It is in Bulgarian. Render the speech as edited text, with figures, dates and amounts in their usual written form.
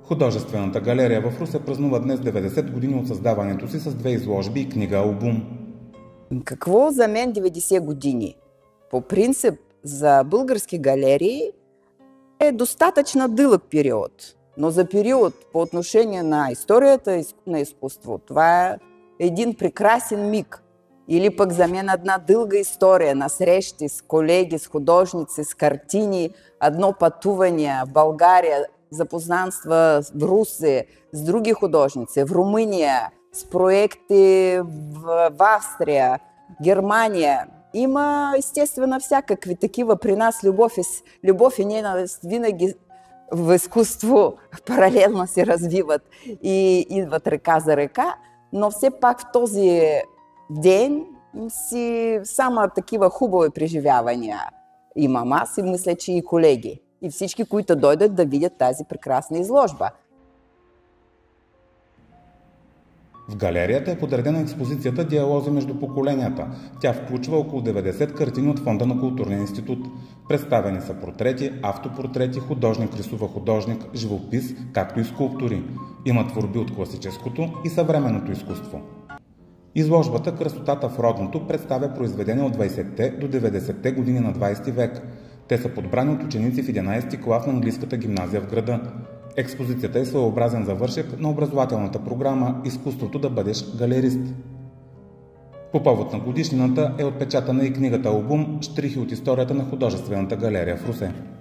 Художествената галерия в Русе празнува днес 90 години от създаването си с две изложби и книга-албум. Какво за мен 90 години? По принцип, за български галерии е достатъчно дълъг период. Но за период по отношение на историята на изкуство, това е един прекрасен миг. Или пък за мен една дълга история на срещи с колеги, с художници, с картини, едно пътуване в България, запознанства в Русе с други художници, в Румъния, с проекти в Австрия, Германия. Има естествено всякакви такива при нас любов и ненавист винаги в изкуство паралелно се развиват и идват ръка за ръка, но все пак в този ден си само такива хубави преживявания имам аз и мисля, че и колеги. И всички, които дойдат да видят тази прекрасна изложба. В галерията е подредена експозицията "Диалози между поколенията". Тя включва около 90 картини от Фонда на Културния институт. Представени са портрети, автопортрети, художник рисува художник, живопис, както и скулптури. Има творби от класическото и съвременното изкуство. Изложбата "Красотата в родното" представя произведения от 20-те до 90-те години на 20 век. Те са подбрани от ученици в 11-ти клас на английската гимназия в града. Експозицията е своеобразен завършек на образователната програма "Изкуството да бъдеш галерист". По повод на годишнината е отпечатана и книгата-албум "Щрихи от историята на художествената галерия в Русе".